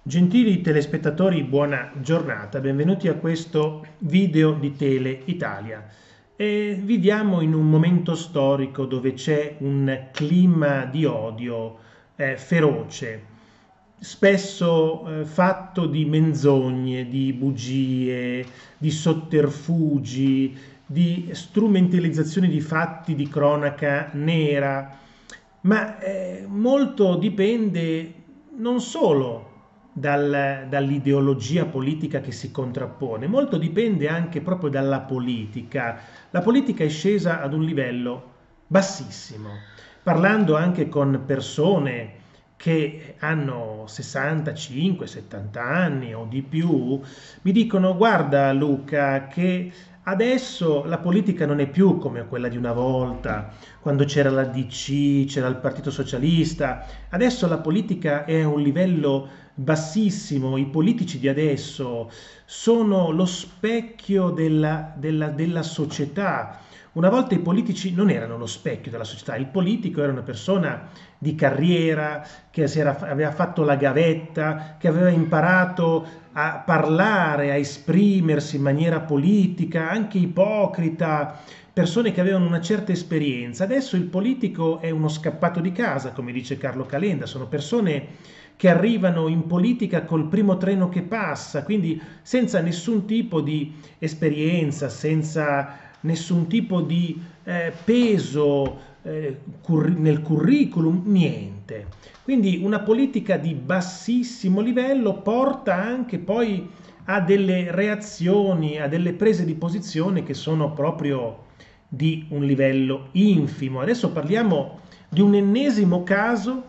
Gentili telespettatori, buona giornata, benvenuti a questo video di Tele Italia. Viviamo in un momento storico dove c'è un clima di odio feroce, spesso fatto di menzogne, di bugie, di sotterfugi, di strumentalizzazione di fatti di cronaca nera, ma molto dipende non solo dall'ideologia politica che si contrappone, molto dipende anche proprio dalla politica. La politica è scesa ad un livello bassissimo, parlando anche con persone che hanno 65, 70 anni o di più, mi dicono: guarda Luca, che adesso la politica non è più come quella di una volta, quando c'era la DC, c'era il Partito Socialista. Adesso la politica è a un livello bassissimo, i politici di adesso sono lo specchio della società. Una volta i politici non erano lo specchio della società, il politico era una persona di carriera, aveva fatto la gavetta, che aveva imparato a parlare, a esprimersi in maniera politica, anche ipocrita, persone che avevano una certa esperienza. Adesso il politico è uno scappato di casa, come dice Carlo Calenda, sono persone che arrivano in politica col primo treno che passa, quindi senza nessun tipo di esperienza, senza nessun tipo di peso nel curriculum, niente. Quindi una politica di bassissimo livello porta anche poi a delle reazioni, a delle prese di posizione che sono proprio di un livello infimo. Adesso parliamo di un ennesimo caso,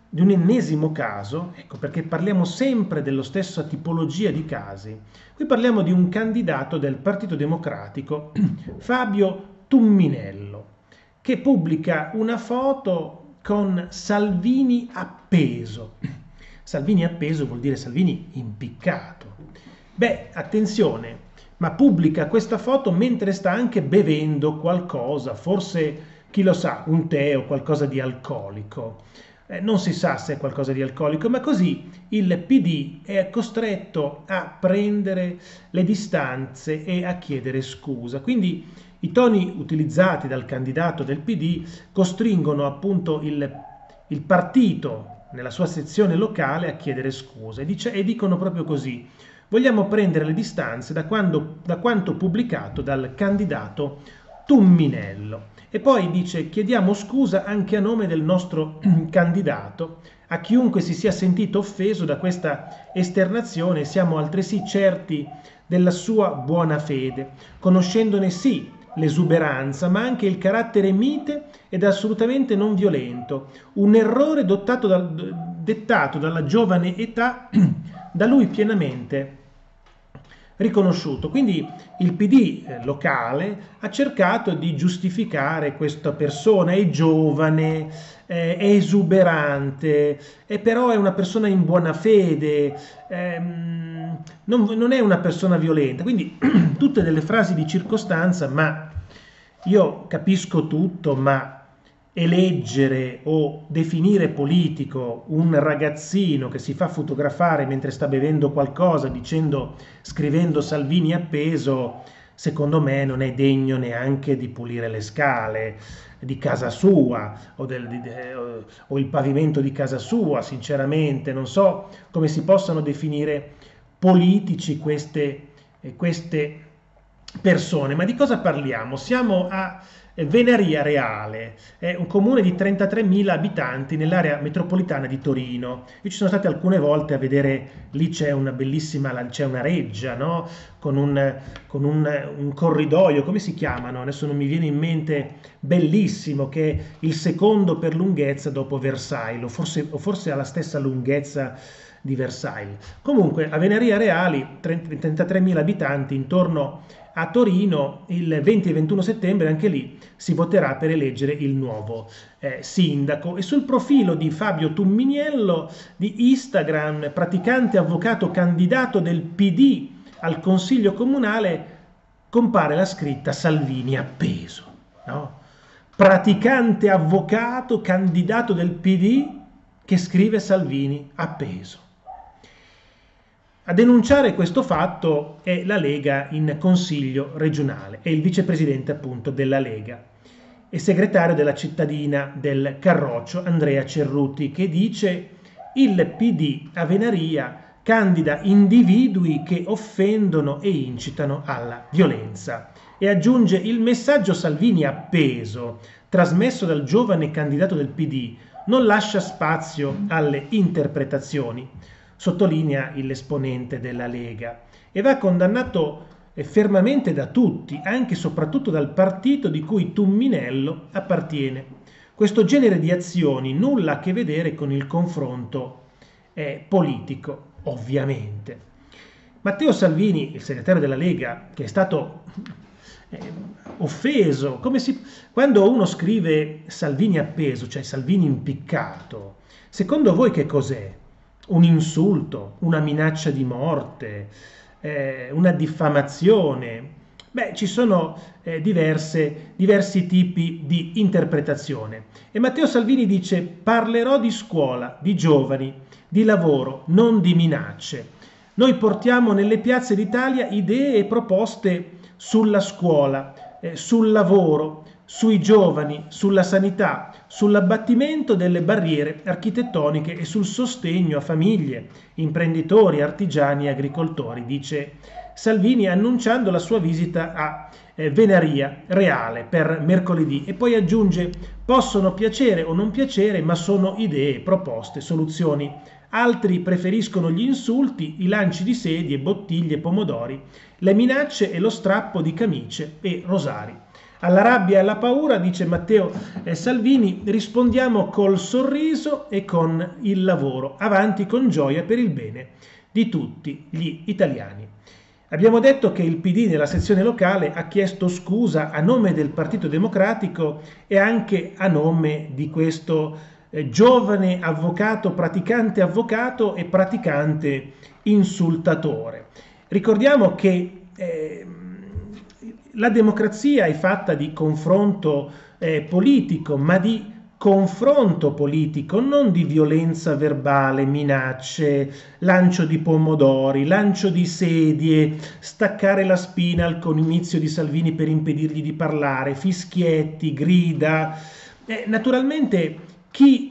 ecco perché parliamo sempre dello stessa tipologia di casi. Qui parliamo di un candidato del Partito Democratico, Fabio Tumminello, che pubblica una foto con Salvini appeso. Salvini appeso vuol dire Salvini impiccato. Beh, attenzione, ma pubblica questa foto mentre sta anche bevendo qualcosa, forse, chi lo sa, un tè o qualcosa di alcolico. Non si sa se è qualcosa di alcolico, ma così il PD è costretto a prendere le distanze e a chiedere scusa. Quindi i toni utilizzati dal candidato del PD costringono appunto il partito nella sua sezione locale a chiedere scusa e dicono proprio così: vogliamo prendere le distanze da quanto pubblicato dal candidato Tumminello. E poi dice: chiediamo scusa anche a nome del nostro candidato a chiunque si sia sentito offeso da questa esternazione. Siamo altresì certi della sua buona fede, conoscendone sì l'esuberanza, ma anche il carattere mite ed assolutamente non violento, un errore dettato dalla giovane età, da lui pienamente riconosciuto. Quindi il PD locale ha cercato di giustificare questa persona: è giovane, è esuberante, e però è una persona in buona fede, non è una persona violenta. Quindi tutte delle frasi di circostanza, ma io capisco tutto, ma eleggere o definire politico un ragazzino che si fa fotografare mentre sta bevendo qualcosa scrivendo Salvini appeso, secondo me non è degno neanche di pulire le scale di casa sua o il pavimento di casa sua. Sinceramente non so come si possano definire politici queste persone. Ma di cosa parliamo? Siamo a Venaria Reale, è un comune di 33.000 abitanti nell'area metropolitana di Torino. Io ci sono state alcune volte a vedere, lì c'è una bellissima, c'è una reggia, no? Con un corridoio, come si chiamano? Adesso non mi viene in mente, bellissimo, che è il secondo per lunghezza dopo Versailles, o forse ha la stessa lunghezza di Versailles. Comunque a Venaria Reali, 33.000 abitanti, intorno a Torino, il 20 e 21 settembre anche lì si voterà per eleggere il nuovo sindaco. E sul profilo di Fabio Tumminello di Instagram, praticante avvocato candidato del PD al consiglio comunale, compare la scritta Salvini appeso, no? Praticante avvocato candidato del PD che scrive Salvini appeso. A denunciare questo fatto è la Lega in Consiglio regionale, è il vicepresidente appunto della Lega e segretario della cittadina del Carroccio, Andrea Cerruti, che dice: il PD a Venaria candida individui che offendono e incitano alla violenza. E aggiunge: il messaggio Salvini appeso, trasmesso dal giovane candidato del PD, non lascia spazio alle interpretazioni, sottolinea l'esponente della Lega, e va condannato fermamente da tutti, anche e soprattutto dal partito di cui Tumminello appartiene. Questo genere di azioni nulla a che vedere con il confronto politico, ovviamente. Matteo Salvini, il segretario della Lega, che è stato offeso, quando uno scrive Salvini appeso, cioè Salvini impiccato, secondo voi che cos'è? Un insulto, una minaccia di morte, una diffamazione? Beh, ci sono diversi tipi di interpretazione. E Matteo Salvini dice: parlerò di scuola, di giovani, di lavoro, non di minacce. Noi portiamo nelle piazze d'Italia idee e proposte sulla scuola, sul lavoro, sui giovani, sulla sanità, sull'abbattimento delle barriere architettoniche e sul sostegno a famiglie, imprenditori, artigiani e agricoltori, dice Salvini, annunciando la sua visita a Venaria Reale per mercoledì, e poi aggiunge: possono piacere o non piacere, ma sono idee, proposte, soluzioni. Altri preferiscono gli insulti, i lanci di sedie, bottiglie, pomodori, le minacce e lo strappo di camicie e rosari. Alla rabbia e alla paura, dice Matteo Salvini, rispondiamo col sorriso e con il lavoro, avanti con gioia per il bene di tutti gli italiani. Abbiamo detto che il PD nella sezione locale ha chiesto scusa a nome del Partito Democratico e anche a nome di questo giovane avvocato e praticante insultatore. Ricordiamo che la democrazia è fatta di confronto politico, ma di confronto politico, non di violenza verbale, minacce, lancio di pomodori, lancio di sedie, staccare la spina al comizio di Salvini per impedirgli di parlare, fischietti, grida. Naturalmente chi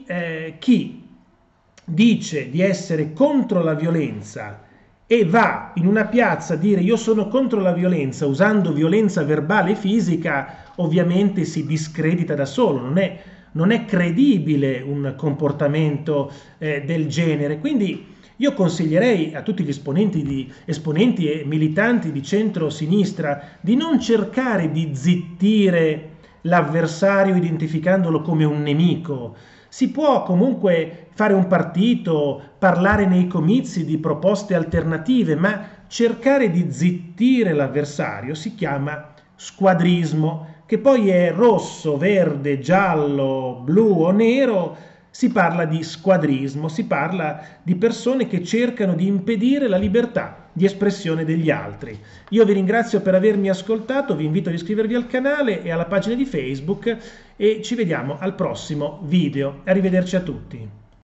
dice di essere contro la violenza e va in una piazza a dire io sono contro la violenza usando violenza verbale e fisica, ovviamente si discredita da solo, non è credibile un comportamento del genere. Quindi io consiglierei a tutti gli esponenti e militanti di centro-sinistra di non cercare di zittire l'avversario identificandolo come un nemico. Si può comunque fare un partito, parlare nei comizi di proposte alternative, ma cercare di zittire l'avversario si chiama squadrismo, che poi è rosso, verde, giallo, blu o nero. Si parla di squadrismo, si parla di persone che cercano di impedire la libertà di espressione degli altri. Io vi ringrazio per avermi ascoltato, vi invito ad iscrivervi al canale e alla pagina di Facebook e ci vediamo al prossimo video. Arrivederci a tutti.